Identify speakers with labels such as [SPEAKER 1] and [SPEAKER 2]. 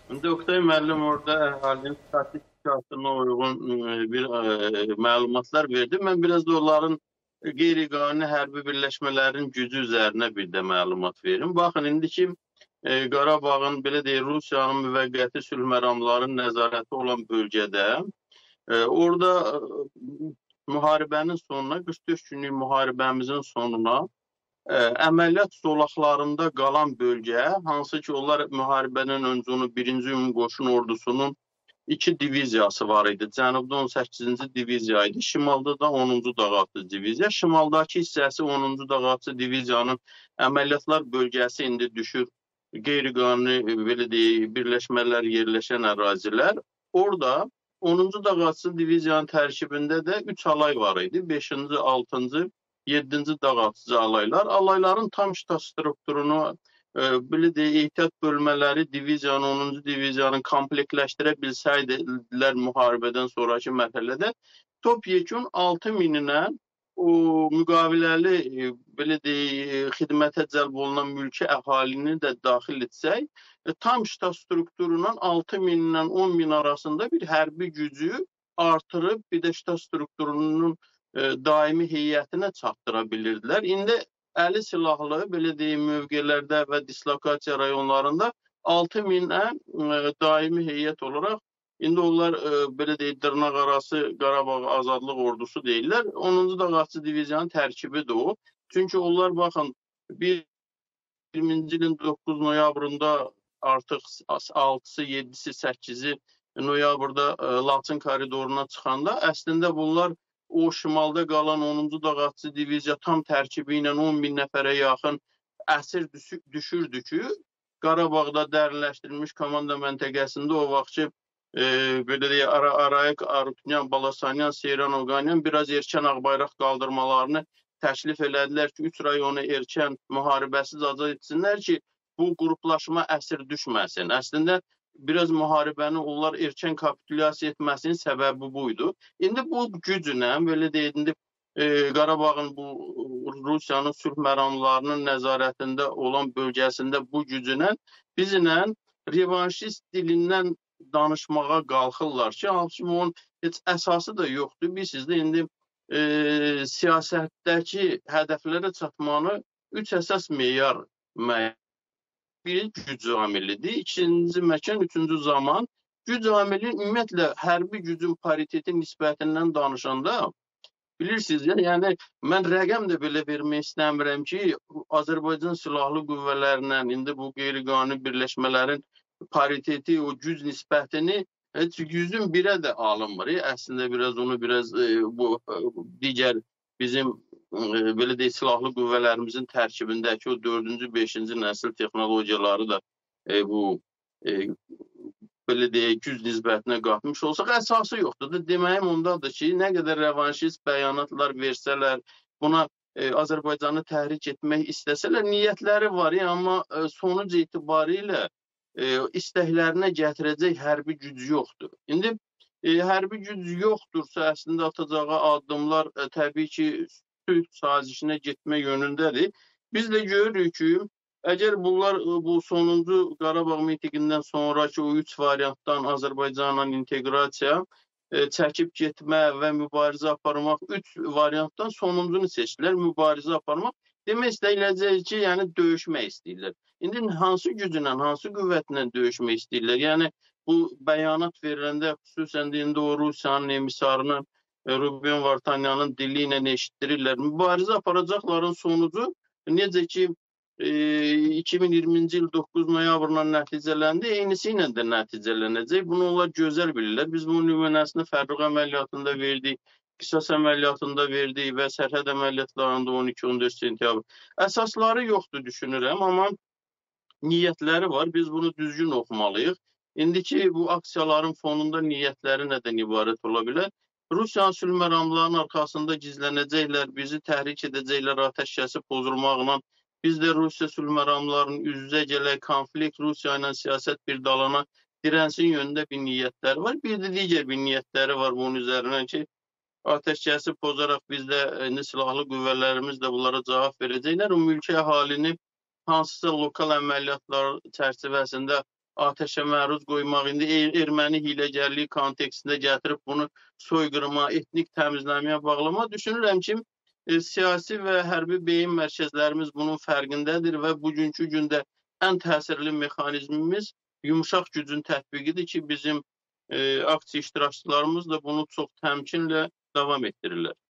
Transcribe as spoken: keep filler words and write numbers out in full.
[SPEAKER 1] İndi Oktay müəllim orada əhalinin statistikasına uyğun e, bir e, məlumatlar verdi. Mən biraz da onların qeyri-qanuni hərbi birləşmələrin gücü üzərinə bir də məlumat verim. Baxın, indiki e, Qarabağın, belə deyək, Rusiyanın müvəqqəti sülh məramlarının nəzarəti olan bölgədə e, orada e, müharibənin sonuna, qırx dörd günlük müharibəmizin sonuna Ə, əməliyyat zolaqlarında qalan bölgə, hansı ki, onlar müharibədən öncə onu birinci Ümumi Qoşun Ordusunun iki diviziyası var idi. Cənubda on səkkizinci diviziya idi, şimalda da onuncu Dağaltı diviziya. Şimaldakı hissəsi onuncu Dağaltı diviziyanın əməliyyatlar bölgəsi indi düşür qeyri-qanuni, belə deyək, birləşmələr yerləşən ərazilər. Orada onuncu Dağaltı diviziyanın tərkibində də üç alay var idi. beşinci, altıncı yeddinci dağıtıcı alaylar. Alayların tam ştat strukturunu, e, belə deyək, ehtiyat bölmələri diviziyanı, onuncu diviziyanın komplektləşdirə bilsəydilər müharibədən sonraki mərhələdə topyekun altı mininə o müqaviləli, e, belə deyək, xidmətə cəlb olunan mülki əhalini də daxil etsək, e, tam ştat strukturundan altı mindən on min arasında bir hərbi gücü artırıb, bir də ştat strukturunun daimi heyətinə çatdıra bilirdilər. İndi əli silahlı, belə deyim, mövqelərdə və dislokasiya rayonlarında altı minə daimi heyət olaraq, indi onlar, belə deyim, dırnaq arası Qarabağ Azadlıq Ordusu deyirlər. onuncu Dağaltı diviziyanın tərkibi də o. Çünki onlar, baxın, iyirminci ilin doqquz noyabrında artıq altısı, yeddisi, səkkizi noyabrda Laçın koridoruna çıxanda, əslində bunlar o şimalda qalan onuncu Dağaltı diviziya tam tərkibi ilə on min nəfərə yaxın əsir düşürdü ki, Qarabağda dərinləşdirilmiş komanda məntəqəsində o vaxt ki, e, belə deyək, Ara Arayıq, Arutunyan, Balasanyan, Seyran Oqanyan biraz erkən ağbayraq qaldırmalarını təklif elədilər ki, üç rayonu erkən müharibəsiz azad etsinlər ki, bu qruplaşma əsir düşməsin. Əslində, biraz müharibəni onlar erkən kapitulyasiya etməsinin səbəbi buydu. İndi bu gücünə, belə deyək, indi e, Qarabağın bu Rusiyanın sülh məramlarının nəzarətində olan bölgəsində bu gücünə bizlə revanşist dilindən danışmağa qalxırlar ki, halbuki onun heç əsası da yoxdur. Bilirsiniz də, indi e, siyasətdəki hədəflərə çatmanı üç əsas meyar müəyyən. Biri güc amilidir, ikinci məkan, üçüncü zaman. Güc amili ümumiyyətlə hərbi gücün pariteti nisbətindən danışanda, bilirsiniz, yəni mən rəqəm də belə vermək istəmirəm ki, Azərbaycan silahlı qüvvələrinə, indi bu qeyri-qanuni birləşmələrin pariteti, o güc nisbətini heç yüzün birə də alınmır. Əslində biraz onu biraz e, bu e, digər bizim e, belə deyək, silahlı qüvvələrimizin tərkibindəki o dördüncü, beşinci nəsil texnologiyaları da e, bu e, belə deyək, güc nisbətinə qatmış olsaq, əsası yoxdur da. Deməyim ondadır ki, nə qədər revanşist bəyanatlar versələr, buna e, Azərbaycanı təhrik etmək istəsələr, niyyətləri var, amma e, sonuc etibarilə e, istəklərinə gətirəcək hərbi güc yoxdur. İndi e, hərbi güc yoxdursa, əslində atacağı addımlar e, təbii ki, sülh sazişinə getmə yönündədir. Biz də görürük ki, əgər bunlar bu sonuncu Qarabağ mitiqindən sonraki o üç variantdan Azərbaycanla inteqrasiya, e, çəkib getmə və mübarizə aparmaq, üç variantdan sonuncunu seçdilər, mübarizə aparmaq. Demək istəyiləcək ki, yəni döyüşmək istəyirlər. İndi hansı güclə, hansı qüvvətlə döyüşmək istəyirlər? Yəni bu bəyanat veriləndə, xüsusən də indi o Rusiyanın emissarını Ruben Vartanyanın dili ilə eşitdirirlər. Mübarizə aparacaqların sonucu necə ki, iki min iyirminci il doqquz noyabrından nəticələndi, eynisi ilə də nəticələnəcək. Bunu onlar gözəl bilirlər. Biz bunun nümunəsini Fərruq əməliyyatında verdik, qisas əməliyyatında verdik və sərhəd əməliyyatlarında on iki on dörd sentyabr. Əsasları yoxdur düşünürəm, amma niyyətləri var. Biz bunu düzgün oxumalıyıq. İndiki bu aksiyaların fonunda niyyətləri nədən ibarət ola bilər? Rusiyanın sülh məramlarının arxasında gizlənəcəklər, bizi təhrik edəcəklər atəşkəsi pozulmaqla. Biz də Rusiya sülh məramlarının üz-üzə gələk konflikt, Rusiya ilə siyasət bir dalana dirənsin yönündə bir niyyətləri var. Bir də digər bir niyyətləri var bunun üzərindən ki, atəşkəsi pozaraq biz də silahlı qüvvələrimiz də bunlara cavab verəcəklər. O mülki əhalini hansısa lokal əməliyyatlar çərçivəsində atəşə məruz qoymaq, indi er erməni hiyləgərliyi kontekstində gətirib bunu soyqırıma, etnik təmizləməyə bağlama düşünürəm ki, e, siyasi və hərbi beyin mərkəzlərimiz bunun fərqindədir və bugünkü gündə ən təsirli mexanizmimiz yumuşaq gücün tətbiqidir ki, bizim e, aksiya iştirakçılarımız da bunu çox təmkinlə davam etdirirlər.